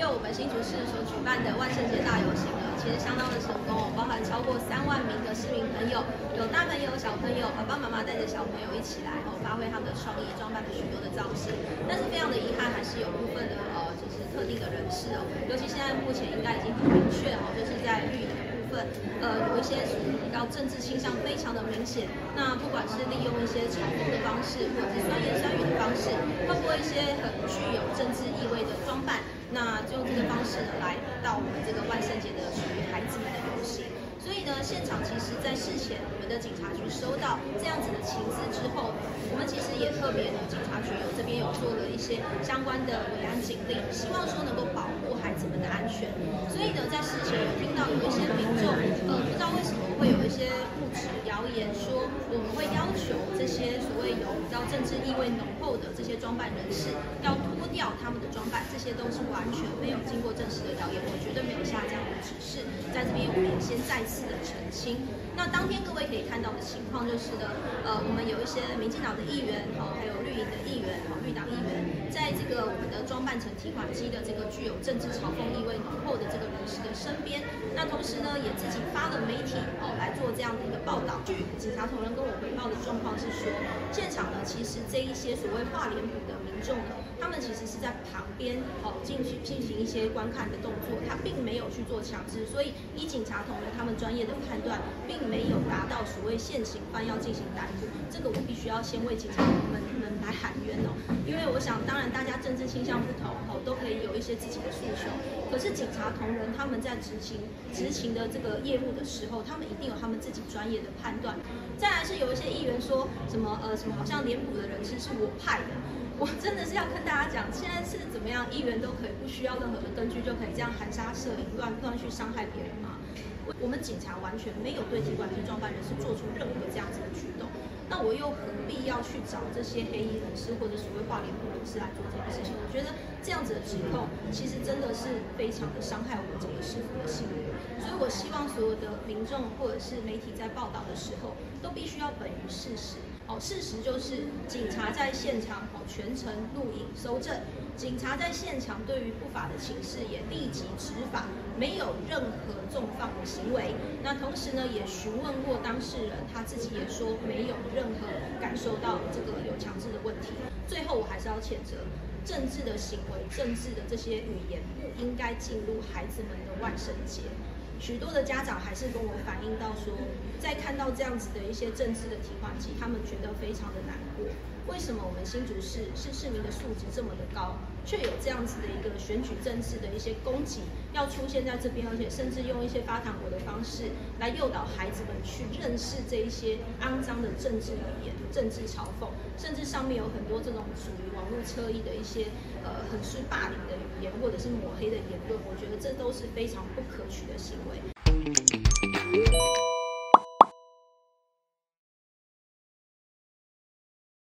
我们新竹市所举办的万圣节大游行呢，其实相当的成功哦，包含超过3万名的市民朋友，有大朋友、小朋友，爸爸妈妈带着小朋友一起来哦，发挥他们的创意，装扮了许多的造型。但是非常的遗憾，还是有部分的就是特定的人士哦，尤其现在目前应该已经很明确哦，就是在绿营的部分，有一些属于要政治倾向非常的明显。那不管是利用一些嘲讽的方式，或者是酸言酸语的方式，透过一些很具有政治意味的装扮，那就用这个方式呢来到我们这个万圣节的属于孩子们的游行。所以呢，现场其实在事前，我们的警察局收到这样子的情资之后，我们其实也特别呢，警察局这边有做了一些相关的维安警令，希望说能够保护孩子们的安全。所以呢，在事前有听到有一些民众，不知道为什么会有一些误指谣言说，我们会要求这些所谓有比较政治意味浓厚的这些装扮人士要脱掉他们的装扮，这些都是完全没有经过正式的谣言，我绝对没有下这样的指示。在这边我们也先再次的澄清。那当天各位可以看到的情况就是呢，我们有一些民进党的议员还有绿营的议员绿党议员，在这个我们的装扮成提款机的这个具有政治嘲讽意味浓厚的这个人士的身边，那同时呢也自己发了媒体来做这样的一个报道。据警察同仁跟我回报的状况是说，现场呢其实这一些所谓画脸谱的民众呢，他们其实是在旁边进行一些观看的动作，他并没有去做强制，所以以警察同仁他们专业的判断，并没有达到所谓现行犯要进行逮捕。这个我必须要先为警察同仁们来喊冤哦，因为我想当然大家政治倾向不同都可以有一些自己的诉求，可是警察同仁他们在执勤的这个业务的时候，他们一定有他们自己专业的判断。再来是有一些议员说什么好像脸谱的人士是我派的。我真的是要跟大家讲，现在是怎么样，议员都可以不需要任何的根据就可以这样含沙射影、乱去伤害别人吗？我们警察完全没有对提款机装扮人士做出任何这样子的举动，那我又何必要去找这些黑衣人士或者所谓画脸谱人士来做这件事情？我觉得这样子的指控其实真的是非常的伤害我们整个市府的信誉。所以我希望所有的民众或者是媒体在报道的时候，都必须要本于事实。事实就是警察在现场全程录影搜证，警察在现场对于不法的情事也立即执法，没有任何纵放的行为。那同时呢，也询问过当事人，他自己也说没有任何感受到这个有强制的问题。最后我还是要谴责政治的行为、政治的这些语言不应该进入孩子们的万圣节。许多的家长还是跟我反映到说，在看到这样子的一些政治的提款机，他们觉得非常的难过。为什么我们新竹市市民的素质这么的高，却有这样子的一个选举政治的一些攻击要出现在这边，而且甚至用一些发糖果的方式来诱导孩子们去认识这一些肮脏的政治语言、政治嘲讽，甚至上面有很多这种属于网络侧翼的一些很是霸凌的语言或者是抹黑的言论，我觉得这都是非常不可取的行为。